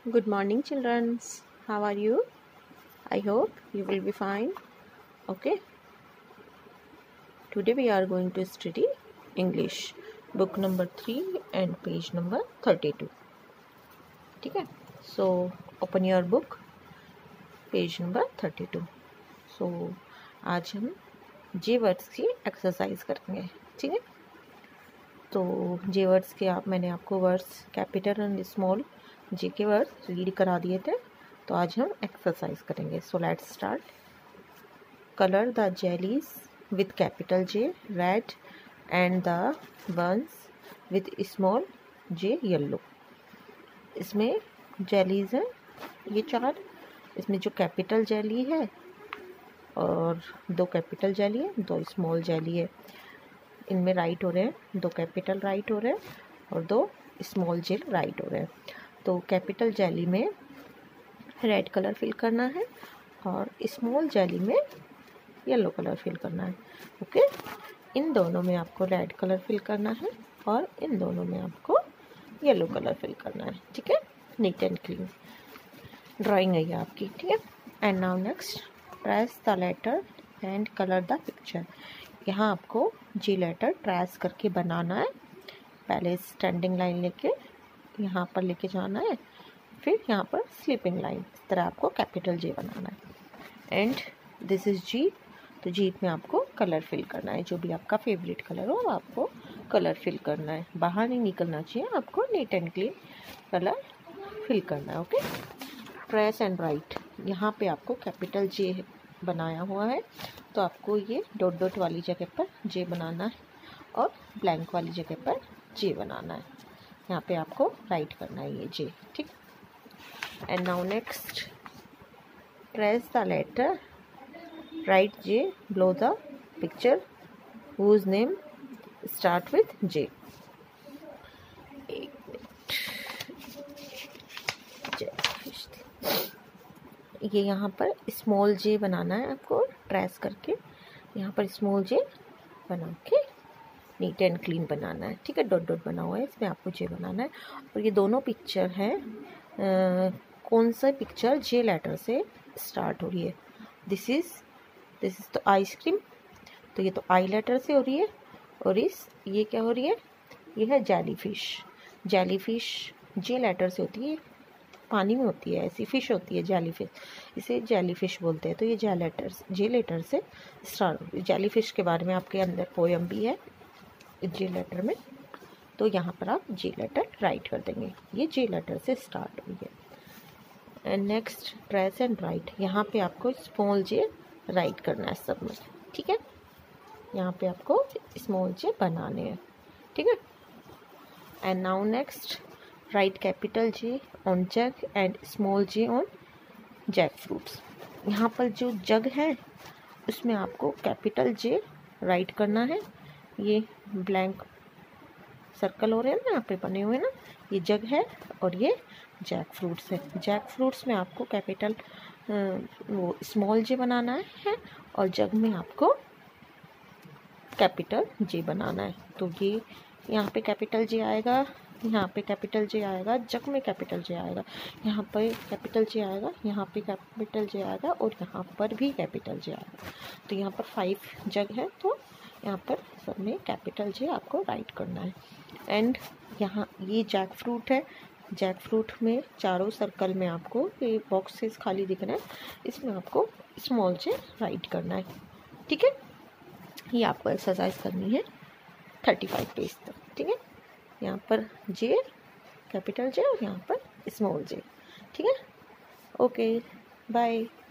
Good morning, children. How are you? I hope you will be fine. Okay. Today we are going to study English, book number 3 and page number 32. ठीक है? So open your book, page number 32. So आज हम जे words की exercise करेंगे. ठीक है? तो जे words के मैंने आपको words capital and small J के वर्ड्स रीड करा दिए थे. तो आज हम एक्सरसाइज करेंगे. So let's start. Colour the jellies with capital J red and the ones with small J yellow. इसमें जेलीज हैं ये 4. इसमें जो कैपिटल जेली है और 2 कैपिटल जेली है, 2 स्मॉल जेली है. इनमें राइट हो रहे हैं, 2 कैपिटल राइट हो रहे हैं और 2 स्मॉल जेल राइट हो रहे हैं. तो कैपिटल जेली में रेड कलर फिल करना है और स्मॉल जेली में येलो कलर फिल करना है. ओके. इन दोनों में आपको रेड कलर फिल करना है और इन दोनों में आपको येलो कलर फिल करना है. ठीक है. नीट एंड क्लीन ड्राइंग है ये आपकी. ठीक है. And now next trace the letter and colour the picture. यहाँ आपको जी लेटर ट्रेस करके बनाना है. पहले स्टैंडिंग लाइन लेके यहाँ पर लेके जाना है, फिर यहाँ पर स्लीपिंग लाइन. इस तरह आपको कैपिटल जे बनाना है. And this is G. तो जी में आपको कलर फिल करना है. जो भी आपका फेवरेट कलर हो आपको कलर फिल करना है. बाहर नहीं निकलना चाहिए. आपको neat and clean colour fill करना है. ओके. Trace and write. यहाँ पे आपको कैपिटल जे बनाया हुआ है तो आपको ये डॉट डॉट वाली जगह पर जे बनाना है और ब्लैंक वाली जगह पर जे बनाना है. यहाँ पे आपको राइट करना है ये जे. ठीक. And now next trace the letter write J below the picture whose name start with J. ये यहाँ पर स्मॉल जे बनाना है आपको ट्रेस करके. यहाँ पर स्मॉल जे बना के नीट एंड क्लीन बनाना है. ठीक है. डॉट डॉट बना हुआ है, इसमें आपको जे बनाना है. और ये दोनों पिक्चर हैं. कौन सा पिक्चर जे लेटर से स्टार्ट हो रही है? दिस इज तो आइसक्रीम. तो ये तो आई लेटर से हो रही है. और ये क्या हो रही है? ये है जेलीफिश. जेलीफिश जे लेटर से होती है. पानी में होती है, ऐसी फिश होती है जेलीफिश. इसे जेलीफिश बोलते हैं. तो ये जे लेटर से स्टार्ट होती है. जेलीफिश के बारे में आपके अंदर पोयम भी है जे लेटर में. तो यहाँ पर आप जे लेटर राइट कर देंगे. ये जे लेटर से स्टार्ट हुई है. And next trace and write. यहाँ पे आपको स्मॉल जे राइट करना है सब में. ठीक है. यहाँ पे आपको स्मॉल जे बनाने हैं. ठीक है. And now next write capital J on jug and small J on jackfruits. यहाँ पर जो जग है उसमें आपको कैपिटल जे राइट करना है. ये ब्लैंक सर्कल हो रहे हैं ना यहाँ पे बने हुए ना, ये जग है और ये जैक फ्रूट्स है. जैक फ्रूट्स में आपको कैपिटल वो स्मॉल जे बनाना है और जग में आपको कैपिटल जे बनाना है. तो ये यहाँ पे कैपिटल जे आएगा, यहाँ पे कैपिटल जे आएगा, जग में कैपिटल जे आएगा, यहाँ पे कैपिटल जे आएगा, यहाँ पे कैपिटल जे आएगा और यहाँ पर भी कैपिटल जे आएगा. तो यहाँ पर 5 जग है तो यहाँ पर सब में कैपिटल जे आपको राइट करना है. एंड यहाँ ये जैक फ्रूट है. जैक फ्रूट में चारों सर्कल में आपको ये बॉक्सेस खाली दिख रहे हैं, इसमें आपको स्मॉल जे राइट करना है. ठीक है. ये आपको एक्सरसाइज करनी है 35 पेज तक. ठीक है. यहाँ पर जे कैपिटल जे और यहाँ पर स्मॉल जे. ठीक है. ओके. बाय.